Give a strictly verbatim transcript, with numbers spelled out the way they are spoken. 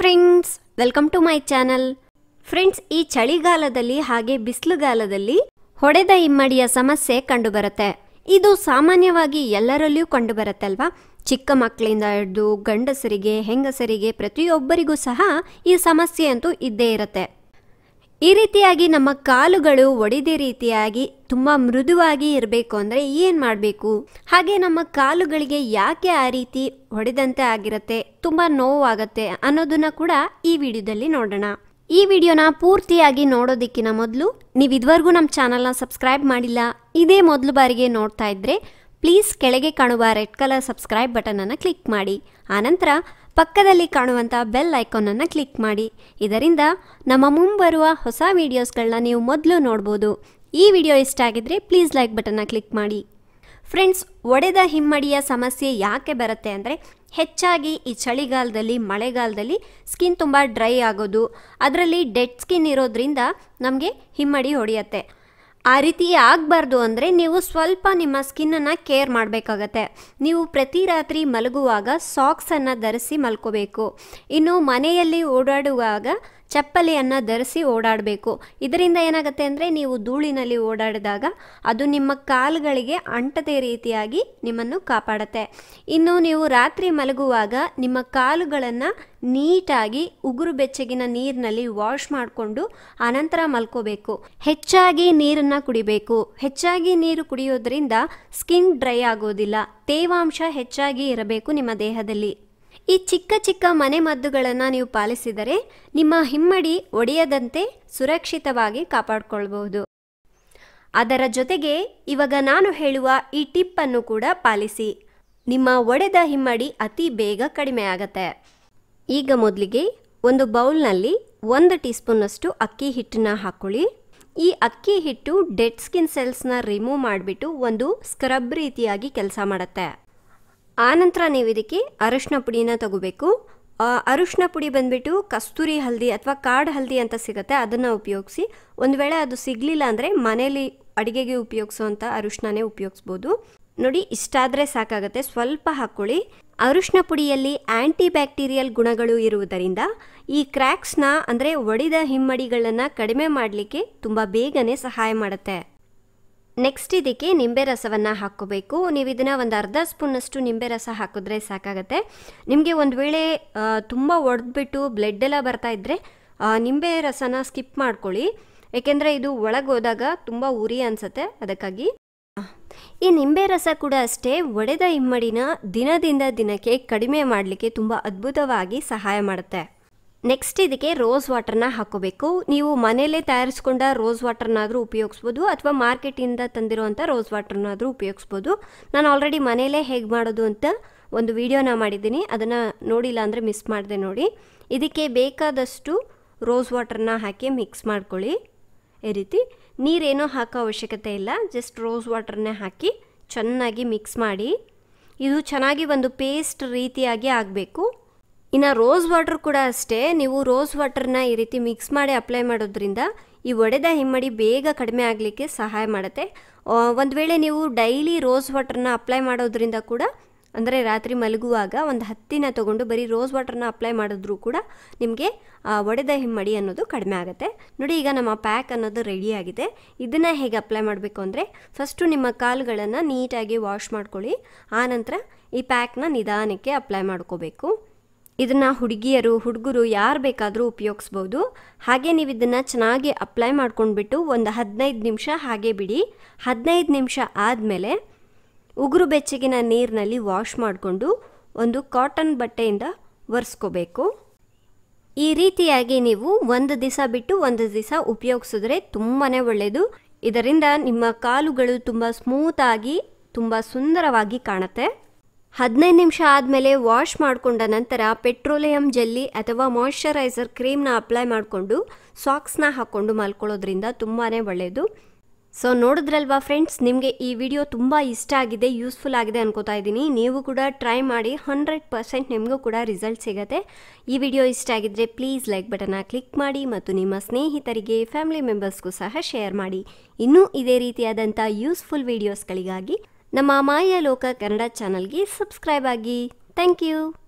Friends, welcome to my channel. Friends, ಈ ಚಳಿಗಾಲದಲ್ಲಿ ಹಾಗೆ ಬಿಸಿಲುಗಾಲದಲ್ಲಿ ಹೊಡೆದ ಹಿಮ್ಮಡಿಯ ಸಮಸ್ಯೆ ಕಂಡುಬರುತ್ತೆ. ಇದು ಸಾಮಾನ್ಯವಾಗಿ ಎಲ್ಲರಲ್ಲಿಯೂ ಕಂಡುಬರುತ್ತೆ ಅಲ್ವಾ. ಚಿಕ್ಕ ಮಕ್ಕಳಿಂದ ಹಿಡಿದು ಗಂಡಸರಿಗೆ, ಹೆಂಗಸರಿಗೆ, ಪ್ರತಿಯೊಬ್ಬರಿಗೂ ಸಹ ಈ ಸಮಸ್ಯೆ ಅಂತೂ ಇದ್ದೇ ಇರುತ್ತೆ. ಈ ರೀತಿಯಾಗಿ ನಮ್ಮ ಕಾಲುಗಳು ಒಡೆದ ರೀತಿಯಾಗಿ ತುಂಬ ಮೃದುವಾಗಿ ಇರಬೇಕು ಅಂದರೆ ಏನು ಮಾಡಬೇಕು, ಹಾಗೆ ನಮ್ಮ ಕಾಲುಗಳಿಗೆ ಯಾಕೆ ಆ ರೀತಿ ಹೊಡೆದಂತೆ ಆಗಿರುತ್ತೆ, ತುಂಬ ನೋವಾಗುತ್ತೆ ಅನ್ನೋದನ್ನ ಕೂಡ ಈ ವಿಡಿಯೋದಲ್ಲಿ ನೋಡೋಣ. ಈ ವಿಡಿಯೋನ ಪೂರ್ತಿಯಾಗಿ ನೋಡೋದಕ್ಕಿಂತ ಮೊದಲು ನೀವು ಇದುವರೆಗೂ ನಮ್ಮ ಚಾನಲ್ನ ಸಬ್ಸ್ಕ್ರೈಬ್ ಮಾಡಿಲ್ಲ, ಇದೇ ಮೊದಲು ಬಾರಿಗೆ ನೋಡ್ತಾ ಇದ್ದರೆ ಪ್ಲೀಸ್ ಕೆಳಗೆ ಕಾಣುವ ರೆಡ್ ಕಲರ್ ಸಬ್ಸ್ಕ್ರೈಬ್ ಬಟನನ್ನು ಕ್ಲಿಕ್ ಮಾಡಿ. ಆನಂತರ ಪಕ್ಕದಲ್ಲಿ ಕಾಣುವಂಥ ಬೆಲ್ ಐಕಾನನ್ನು ಕ್ಲಿಕ್ ಮಾಡಿ. ಇದರಿಂದ ನಮ್ಮ ಮುಂಬರುವ ಹೊಸ ವೀಡಿಯೋಸ್ಗಳನ್ನ ನೀವು ಮೊದಲು ನೋಡ್ಬೋದು. ಈ ವಿಡಿಯೋ ಇಷ್ಟ ಆಗಿದ್ರೆ ಪ್ಲೀಸ್ ಲೈಕ್ ಬಟನ್ನ ಕ್ಲಿಕ್ ಮಾಡಿ. ಫ್ರೆಂಡ್ಸ್, ಒಡೆದ ಹಿಮ್ಮಡಿಯ ಸಮಸ್ಯೆ ಯಾಕೆ ಬರುತ್ತೆ ಅಂದರೆ, ಹೆಚ್ಚಾಗಿ ಈ ಚಳಿಗಾಲದಲ್ಲಿ, ಮಳೆಗಾಲದಲ್ಲಿ ಸ್ಕಿನ್ ತುಂಬ ಡ್ರೈ ಆಗೋದು, ಅದರಲ್ಲಿ ಡೆಡ್ ಸ್ಕಿನ್ ಇರೋದ್ರಿಂದ ನಮಗೆ ಹಿಮ್ಮಡಿ ಹೊಡೆಯುತ್ತೆ. ಆ ರೀತಿ ಆಗಬಾರ್ದು ಅಂದರೆ ನೀವು ಸ್ವಲ್ಪ ನಿಮ್ಮ ಸ್ಕಿನ್ನನ್ನು ಕೇರ್ ಮಾಡಬೇಕಾಗತ್ತೆ. ನೀವು ಪ್ರತಿ ರಾತ್ರಿ ಮಲಗುವಾಗ ಸಾಕ್ಸನ್ನು ಧರಿಸಿ ಮಲ್ಕೋಬೇಕು. ಇನ್ನು ಮನೆಯಲ್ಲಿ ಓಡಾಡುವಾಗ ಚಪ್ಪಲಿಯನ್ನು ಧರಿಸಿ ಓಡಾಡಬೇಕು. ಇದರಿಂದ ಏನಾಗುತ್ತೆ ಅಂದರೆ, ನೀವು ಧೂಳಿನಲ್ಲಿ ಓಡಾಡಿದಾಗ ಅದು ನಿಮ್ಮ ಕಾಲುಗಳಿಗೆ ಅಂಟದೇ ರೀತಿಯಾಗಿ ನಿಮ್ಮನ್ನು ಕಾಪಾಡುತ್ತೆ. ಇನ್ನು ನೀವು ರಾತ್ರಿ ಮಲಗುವಾಗ ನಿಮ್ಮ ಕಾಲುಗಳನ್ನು ನೀಟಾಗಿ ಉಗುರು ಬೆಚ್ಚಗಿನ ನೀರಿನಲ್ಲಿ ವಾಶ್ ಮಾಡಿಕೊಂಡು ಆನಂತರ ಮಲ್ಕೋಬೇಕು. ಹೆಚ್ಚಾಗಿ ನೀರನ್ನು ಕುಡಿಬೇಕು. ಹೆಚ್ಚಾಗಿ ನೀರು ಕುಡಿಯೋದ್ರಿಂದ ಸ್ಕಿನ್ ಡ್ರೈ ಆಗೋದಿಲ್ಲ, ತೇವಾಂಶ ಹೆಚ್ಚಾಗಿ ಇರಬೇಕು ನಿಮ್ಮ ದೇಹದಲ್ಲಿ. ಈ ಚಿಕ್ಕ ಚಿಕ್ಕ ಮನೆ ಮದ್ದುಗಳನ್ನು ನೀವು ಪಾಲಿಸಿದರೆ ನಿಮ್ಮ ಹಿಮ್ಮಡಿ ಒಡೆಯದಂತೆ ಸುರಕ್ಷಿತವಾಗಿ ಕಾಪಾಡಿಕೊಳ್ಬಹುದು. ಅದರ ಜೊತೆಗೆ ಇವಾಗ ನಾನು ಹೇಳುವ ಈ ಟಿಪ್ಪನ್ನು ಕೂಡ ಪಾಲಿಸಿ. ನಿಮ್ಮ ಒಡೆದ ಹಿಮ್ಮಡಿ ಅತಿ ಬೇಗ ಕಡಿಮೆ ಆಗುತ್ತೆ. ಈಗ ಮೊದಲಿಗೆ ಒಂದು ಬೌಲ್ನಲ್ಲಿ ಒಂದು ಟೀ ಸ್ಪೂನಷ್ಟು ಅಕ್ಕಿ ಹಿಟ್ಟನ್ನ ಹಾಕ್ಕೊಳ್ಳಿ. ಈ ಅಕ್ಕಿ ಹಿಟ್ಟು ಡೆಡ್ ಸ್ಕಿನ್ ಸೆಲ್ಸ್ನ ರಿಮೂವ್ ಮಾಡಿಬಿಟ್ಟು ಒಂದು ಸ್ಕ್ರಬ್ ರೀತಿಯಾಗಿ ಕೆಲಸ ಮಾಡುತ್ತೆ. ಆನಂತರ ನೀವು ಇದಕ್ಕೆ ಅರಿಶಿನ ಪುಡಿನ ತಗೋಬೇಕು. ಅರಿಶಿನ ಪುಡಿ ಬಂದುಬಿಟ್ಟು ಕಸ್ತೂರಿ ಹಲ್ದಿ ಅಥವಾ ಕಾಡು ಹಲ್ದಿ ಅಂತ ಸಿಗುತ್ತೆ, ಅದನ್ನು ಉಪಯೋಗಿಸಿ. ಒಂದು ವೇಳೆ ಅದು ಸಿಗಲಿಲ್ಲ ಅಂದರೆ ಮನೇಲಿ ಅಡುಗೆಗೆ ಉಪಯೋಗಿಸೋವಂಥ ಅರಿಶಿನನೇ ಉಪಯೋಗಿಸ್ಬೋದು. ನೋಡಿ, ಇಷ್ಟಾದರೆ ಸಾಕಾಗುತ್ತೆ. ಸ್ವಲ್ಪ ಹಾಕ್ಕೊಳ್ಳಿ. ಅರಿಶಿನ ಪುಡಿಯಲ್ಲಿ ಆ್ಯಂಟಿ ಬ್ಯಾಕ್ಟೀರಿಯಲ್ ಗುಣಗಳು ಇರುವುದರಿಂದ ಈ ಕ್ರ್ಯಾಕ್ಸ್ನ ಅಂದರೆ ಒಡೆದ ಹಿಮ್ಮಡಿಗಳನ್ನು ಕಡಿಮೆ ಮಾಡಲಿಕ್ಕೆ ತುಂಬ ಬೇಗನೆ ಸಹಾಯ ಮಾಡುತ್ತೆ. ನೆಕ್ಸ್ಟ್ ಇದಕ್ಕೆ ನಿಂಬೆ ರಸವನ್ನು ಹಾಕ್ಕೋಬೇಕು. ನೀವು ಇದನ್ನು ಒಂದು ಅರ್ಧ ಸ್ಪೂನಷ್ಟು ನಿಂಬೆ ರಸ ಹಾಕಿದ್ರೆ ಸಾಕಾಗುತ್ತೆ. ನಿಮಗೆ ಒಂದು ವೇಳೆ ತುಂಬ ಒಡೆದ್ಬಿಟ್ಟು ಬ್ಲಡ್ ಎಲ್ಲ ಬರ್ತಾ ಇದ್ದರೆ ನಿಂಬೆ ರಸನ ಸ್ಕಿಪ್ ಮಾಡ್ಕೊಳ್ಳಿ, ಏಕೆಂದರೆ ಇದು ಒಳಗೆ ಹೋದಾಗ ತುಂಬ ಉರಿ ಅನಿಸುತ್ತೆ. ಅದಕ್ಕಾಗಿ ಈ ನಿಂಬೆ ರಸ ಕೂಡ ಅಷ್ಟೇ ಒಡೆದ ಹಿಮ್ಮಡಿನ ದಿನದಿಂದ ದಿನಕ್ಕೆ ಕಡಿಮೆ ಮಾಡಲಿಕ್ಕೆ ತುಂಬ ಅದ್ಭುತವಾಗಿ ಸಹಾಯ ಮಾಡುತ್ತೆ. ನೆಕ್ಸ್ಟ್ ಇದಕ್ಕೆ ರೋಸ್ ವಾಟರ್ನ ಹಾಕೋಬೇಕು. ನೀವು ಮನೆಯಲ್ಲೇ ತಯಾರಿಸ್ಕೊಂಡ ರೋಸ್ ವಾಟರ್ನಾದರೂ ಉಪಯೋಗಿಸ್ಬೋದು, ಅಥವಾ ಮಾರ್ಕೆಟಿಂದ ತಂದಿರುವಂಥ ರೋಸ್ ವಾಟರ್ನಾದರೂ ಉಪಯೋಗಿಸ್ಬೋದು. ನಾನು ಆಲ್ರೆಡಿ ಮನೆಯಲ್ಲೇ ಹೇಗೆ ಮಾಡೋದು ಅಂತ ಒಂದು ವಿಡಿಯೋನ ಮಾಡಿದ್ದೀನಿ, ಅದನ್ನು ನೋಡಿಲ್ಲ ಅಂದರೆ ಮಿಸ್ ಮಾಡಿದೆ ನೋಡಿ. ಇದಕ್ಕೆ ಬೇಕಾದಷ್ಟು ರೋಸ್ ವಾಟರ್ನ ಹಾಕಿ ಮಿಕ್ಸ್ ಮಾಡ್ಕೊಳ್ಳಿ. ಈ ರೀತಿ ನೀರೇನೋ ಹಾಕೋ ಅವಶ್ಯಕತೆ ಇಲ್ಲ, ಜಸ್ಟ್ ರೋಸ್ ವಾಟರ್ನೇ ಹಾಕಿ ಚೆನ್ನಾಗಿ ಮಿಕ್ಸ್ ಮಾಡಿ. ಇದು ಚೆನ್ನಾಗಿ ಒಂದು ಪೇಸ್ಟ್ ರೀತಿಯಾಗಿ ಆಗಬೇಕು. ಇನ್ನು ರೋಸ್ ವಾಟರ್ ಕೂಡ ಅಷ್ಟೇ, ನೀವು ರೋಸ್ ವಾಟರ್ನ ಈ ರೀತಿ ಮಿಕ್ಸ್ ಮಾಡಿ ಅಪ್ಲೈ ಮಾಡೋದ್ರಿಂದ ಈ ಒಡೆದ ಹಿಮ್ಮಡಿ ಬೇಗ ಕಡಿಮೆ ಆಗಲಿಕ್ಕೆ ಸಹಾಯ ಮಾಡುತ್ತೆ. ಒಂದು ವೇಳೆ ನೀವು ಡೈಲಿ ರೋಸ್ ವಾಟರ್ನ ಅಪ್ಲೈ ಮಾಡೋದ್ರಿಂದ ಕೂಡ, ಅಂದರೆ ರಾತ್ರಿ ಮಲಗುವಾಗ ಒಂದು ಹತ್ತಿನ ತೊಗೊಂಡು ಬರೀ ರೋಸ್ ವಾಟರ್ನ ಅಪ್ಲೈ ಮಾಡಿದ್ರೂ ಕೂಡ ನಿಮಗೆ ಒಡೆದ ಹಿಮ್ಮಡಿ ಅನ್ನೋದು ಕಡಿಮೆ ಆಗುತ್ತೆ. ನೋಡಿ, ಈಗ ನಮ್ಮ ಪ್ಯಾಕ್ ಅನ್ನೋದು ರೆಡಿಯಾಗಿದೆ. ಇದನ್ನು ಹೇಗೆ ಅಪ್ಲೈ ಮಾಡಬೇಕು ಅಂದರೆ, ಫಸ್ಟು ನಿಮ್ಮ ಕಾಲುಗಳನ್ನು ನೀಟಾಗಿ ವಾಶ್ ಮಾಡ್ಕೊಳ್ಳಿ. ಆನಂತರ ಈ ಪ್ಯಾಕ್ನ ನಿಧಾನಕ್ಕೆ ಅಪ್ಲೈ ಮಾಡ್ಕೋಬೇಕು. ಇದನ್ನು ಹುಡುಗಿಯರು, ಹುಡುಗರು ಯಾರು ಬೇಕಾದರೂ ಉಪಯೋಗಿಸ್ಬೋದು. ಹಾಗೆ ನೀವು ಇದನ್ನು ಚೆನ್ನಾಗಿ ಅಪ್ಲೈ ಮಾಡ್ಕೊಂಡ್ಬಿಟ್ಟು ಒಂದು ಹದಿನೈದು ನಿಮಿಷ ಹಾಗೆ ಬಿಡಿ. ಹದಿನೈದು ನಿಮಿಷ ಆದಮೇಲೆ ಉಗುರು ಬೆಚ್ಚಗಿನ ನೀರಿನಲ್ಲಿ ವಾಶ್ ಮಾಡಿಕೊಂಡು ಒಂದು ಕಾಟನ್ ಬಟ್ಟೆಯಿಂದ ಒರೆಸ್ಕೋಬೇಕು. ಈ ರೀತಿಯಾಗಿ ನೀವು ಒಂದು ದಿವಸ ಬಿಟ್ಟು ಒಂದು ದಿವಸ ಉಪಯೋಗಿಸಿದ್ರೆ ತುಂಬಾ ಒಳ್ಳೆಯದು. ಇದರಿಂದ ನಿಮ್ಮ ಕಾಲುಗಳು ತುಂಬ ಸ್ಮೂತಾಗಿ, ತುಂಬ ಸುಂದರವಾಗಿ ಕಾಣುತ್ತೆ. ಹದಿನೈದು ನಿಮಿಷ ಆದಮೇಲೆ ವಾಶ್ ಮಾಡಿಕೊಂಡ ನಂತರ ಪೆಟ್ರೋಲಿಯಂ ಜೆಲ್ಲಿ ಅಥವಾ ಮಾಯ್ಶ್ಚರೈಸರ್ ಕ್ರೀಮ್ನ ಅಪ್ಲೈ ಮಾಡಿಕೊಂಡು ಸಾಕ್ಸ್ನ ಹಾಕ್ಕೊಂಡು ಮಲ್ಕೊಳ್ಳೋದ್ರಿಂದ ತುಂಬಾ ಒಳ್ಳೆಯದು. ಸೊ ನೋಡಿದ್ರಲ್ವಾ ಫ್ರೆಂಡ್ಸ್, ನಿಮಗೆ ಈ ವಿಡಿಯೋ ತುಂಬ ಇಷ್ಟ ಆಗಿದೆ, ಯೂಸ್ಫುಲ್ ಆಗಿದೆ ಅನ್ಕೋತಾ ಇದ್ದೀನಿ. ನೀವು ಕೂಡ ಟ್ರೈ ಮಾಡಿ, ಹಂಡ್ರೆಡ್ ಪರ್ಸೆಂಟ್ ನಿಮಗೂ ಕೂಡ ರಿಸಲ್ಟ್ ಸಿಗುತ್ತೆ. ಈ ವಿಡಿಯೋ ಇಷ್ಟ ಆಗಿದ್ದರೆ ಪ್ಲೀಸ್ ಲೈಕ್ ಬಟನ್ನ ಕ್ಲಿಕ್ ಮಾಡಿ ಮತ್ತು ನಿಮ್ಮ ಸ್ನೇಹಿತರಿಗೆ, ಫ್ಯಾಮಿಲಿ ಮೆಂಬರ್ಸ್ಗೂ ಸಹ ಶೇರ್ ಮಾಡಿ. ಇನ್ನೂ ಇದೇ ರೀತಿಯಾದಂಥ ಯೂಸ್ಫುಲ್ ವಿಡಿಯೋಸ್ಗಳಿಗಾಗಿ ನಮ್ಮ ಮಾಯಾ ಲೋಕ ಕನ್ನಡ ಚಾನಲ್ಗೆ ಸಬ್ಸ್ಕ್ರೈಬ್ ಆಗಿ. Thank you.